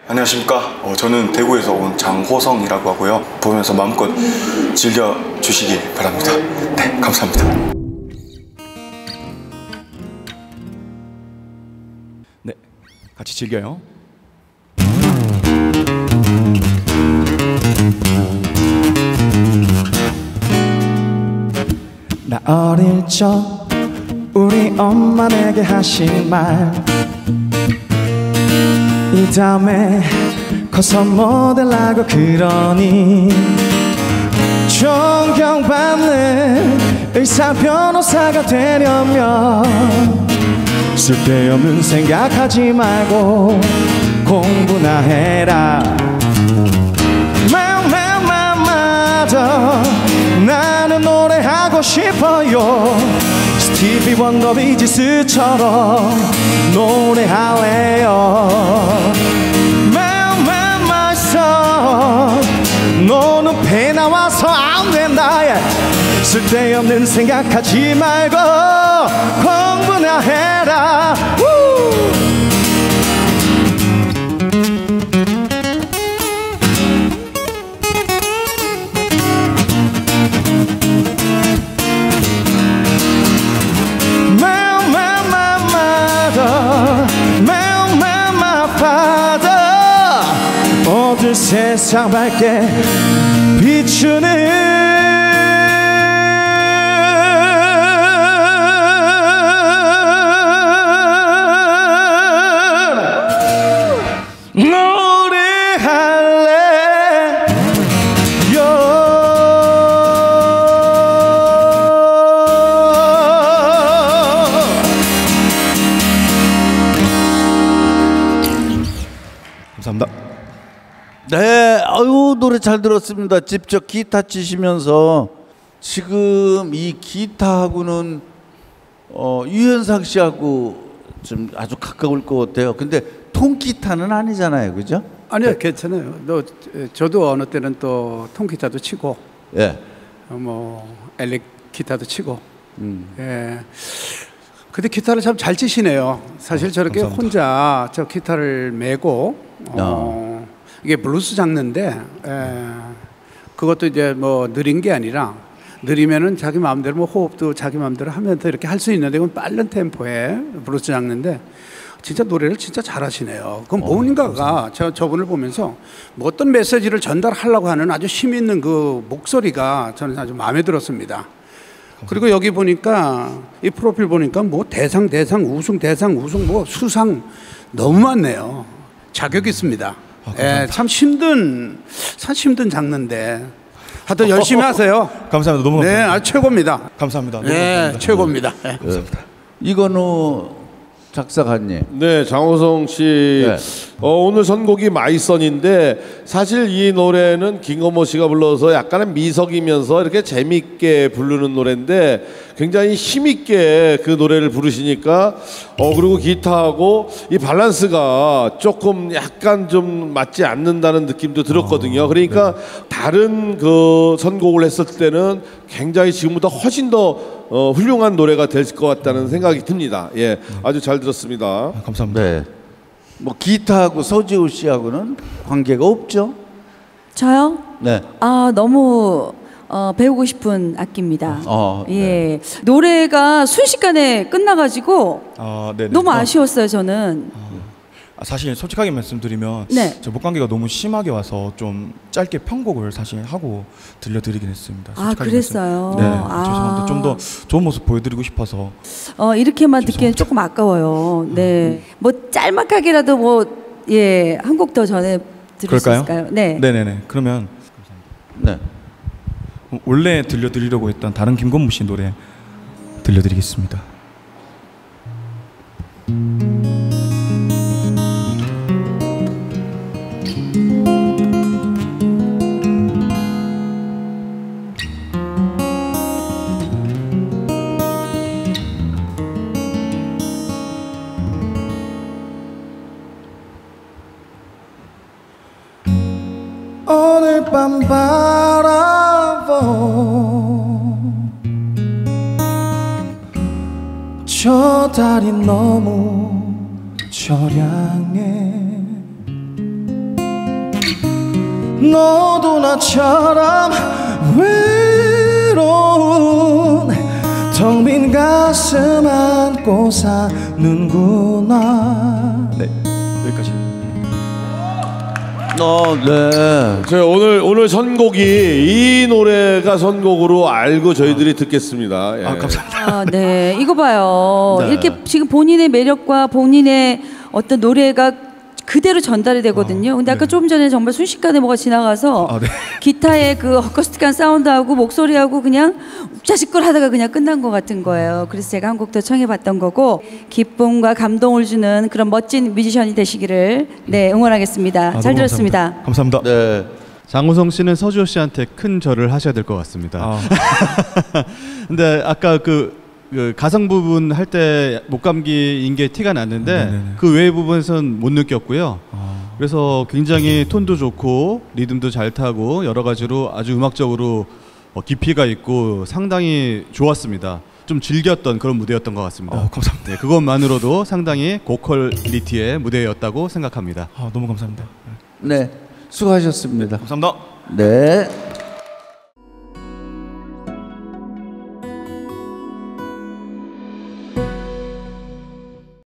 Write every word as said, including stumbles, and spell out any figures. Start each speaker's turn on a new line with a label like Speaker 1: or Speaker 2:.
Speaker 1: 안녕하십니까. 어, 저는 대구에서 온 장호성이라고 하고요. 보면서 마음껏 즐겨주시길 바랍니다. 네, 감사합니다.
Speaker 2: 네, 같이 즐겨요. 나 어릴 적 우리 엄마 내게 하신 말, 이 다음에 커서 모델하고 그러니 존경받는 의사 변호사가 되려면 쓸데없는 생각하지 말고 공부나 해라. 마마마마더 나는 노래하고 싶어요. 스티비 원더 비지스처럼 노래할래요. 마마마서 너는 배 나와서 안 된다. 쓸데없는 생각하지 말고 공부나 해라. 모든 세상 밝게 비추는
Speaker 3: 네, 아유 노래 잘 들었습니다. 직접 기타 치시면서 지금 이 기타하고는 어, 유현상 씨하고 좀 아주 가까울 것 같아요. 근데 통기타는 아니잖아요, 그죠?
Speaker 4: 아니요, 네. 괜찮아요. 너 저도 어느 때는 또 통기타도 치고,
Speaker 3: 예,
Speaker 4: 어, 뭐 엘렉 기타도 치고,
Speaker 3: 음.
Speaker 4: 예. 근데 기타를 참 잘 치시네요. 사실 저렇게
Speaker 2: 감사합니다.
Speaker 4: 혼자 저 기타를 메고. 어, 이게 블루스 장르인데 에, 그것도 이제 뭐 느린 게 아니라 느리면은 자기 마음대로 뭐 호흡도 자기 마음대로 하면서 이렇게 할 수 있는데 이건 빠른 템포의 블루스 장르인데 진짜 노래를 진짜 잘하시네요. 그럼 뭔가가 저 저분을 보면서 뭐 어떤 메시지를 전달하려고 하는 아주 힘 있는 그 목소리가 저는 아주 마음에 들었습니다. 그리고 여기 보니까 이 프로필 보니까 뭐 대상 대상 우승 대상 우승 뭐 수상 너무 많네요. 자격 있습니다.
Speaker 2: 아,
Speaker 4: 예, 참 힘든, 참 힘든 장르인데 하여튼 열심히 하세요.
Speaker 2: 감사합니다. 너무 감사합니다.
Speaker 4: 네, 아주 최고입니다.
Speaker 2: 감사합니다. 너무
Speaker 4: 네,
Speaker 2: 감사합니다.
Speaker 4: 최고입니다. 네.
Speaker 2: 감사합니다.
Speaker 3: 이건우 작사가님.
Speaker 5: 네, 장호성 씨.
Speaker 3: 네.
Speaker 5: 어, 오늘 선곡이 마이선인데 사실 이 노래는 김건모 씨가 불러서 약간은 미석이면서 이렇게 재밌게 부르는 노래인데 굉장히 힘있게 그 노래를 부르시니까 어 그리고 기타하고 이 밸런스가 조금 약간 좀 맞지 않는다는 느낌도 들었거든요. 그러니까 다른 그 선곡을 했을 때는 굉장히 지금보다 훨씬 더 어, 훌륭한 노래가 될 것 같다는 생각이 듭니다. 예, 아주 잘 들었습니다.
Speaker 2: 아, 감사합니다.
Speaker 3: 네. 뭐 기타하고 서지호 씨하고는 관계가 없죠?
Speaker 6: 저요?
Speaker 3: 네.
Speaker 6: 아 너무 어, 배우고 싶은 악기입니다.
Speaker 3: 어,
Speaker 6: 예,
Speaker 3: 네.
Speaker 6: 노래가 순식간에 끝나가지고
Speaker 2: 아, 네네.
Speaker 6: 너무
Speaker 2: 어,
Speaker 6: 아쉬웠어요 저는.
Speaker 2: 아, 사실 솔직하게 말씀드리면
Speaker 6: 네.
Speaker 2: 저 목감기가 너무 심하게 와서 좀 짧게 편곡을 사실 하고 들려드리긴 했습니다.
Speaker 6: 아
Speaker 2: 솔직하게
Speaker 6: 그랬어요.
Speaker 2: 말씀- 네,
Speaker 6: 아.
Speaker 2: 죄송합니다. 좀 더 좋은 모습 보여드리고 싶어서.
Speaker 6: 어 이렇게만 듣기엔 조금 아까워요. 네, 뭐 짤막하게라도 뭐 예 한 곡 더 전해 드릴 수
Speaker 2: 그럴까요?
Speaker 6: 있을까요? 네.
Speaker 2: 네네네. 그러면
Speaker 3: 네.
Speaker 2: 원래 들려드리려고 했던 다른 김건모 씨 노래 들려드리겠습니다. 오늘 밤 바라보 저 달이 너무 처량해 너도 나처럼 외로운 텅 빈 가슴 안고 사는구나. 네, 여기까지.
Speaker 3: 어, 네.
Speaker 5: 저 오늘 오늘 선곡이 이 노래가 선곡으로 알고 저희들이 듣겠습니다. 예.
Speaker 2: 아, 감사합니다.
Speaker 6: 아, 네, 이거 봐요.
Speaker 3: 네.
Speaker 6: 이렇게 지금 본인의 매력과 본인의 어떤 노래가 그대로 전달이 되거든요. 근데 아까 좀 전에 정말 순식간에 뭐가 지나가서
Speaker 2: 아, 네.
Speaker 6: 기타의 그 어쿠스틱한 사운드하고 목소리하고 그냥 욱자식걸 하다가 그냥 끝난 것 같은 거예요. 그래서 제가 한 곡 더 청해봤던 거고, 기쁨과 감동을 주는 그런 멋진 뮤지션이 되시기를 네 응원하겠습니다.
Speaker 2: 아,
Speaker 6: 잘
Speaker 2: 너무
Speaker 6: 들었습니다.
Speaker 2: 감사합니다.
Speaker 3: 네.
Speaker 7: 장호성 씨는 서주호 씨한테 큰 절을 하셔야 될 것 같습니다.
Speaker 2: 아.
Speaker 7: 근데 아까 그, 그 가성 부분 할 때 목감기인 게 티가 났는데
Speaker 2: 네네네.
Speaker 7: 그 외의 부분에선 못 느꼈고요.
Speaker 2: 아.
Speaker 7: 그래서 굉장히 톤도 좋고 리듬도 잘 타고 여러 가지로 아주 음악적으로 어, 깊이가 있고 상당히 좋았습니다. 좀 즐겼던 그런 무대였던 것 같습니다.
Speaker 2: 어, 감사합니다.
Speaker 7: 네, 그것만으로도 상당히 고퀄리티의 무대였다고 생각합니다.
Speaker 2: 아, 너무 감사합니다.
Speaker 3: 네. 수고하셨습니다.
Speaker 2: 감사합니다.
Speaker 3: 네.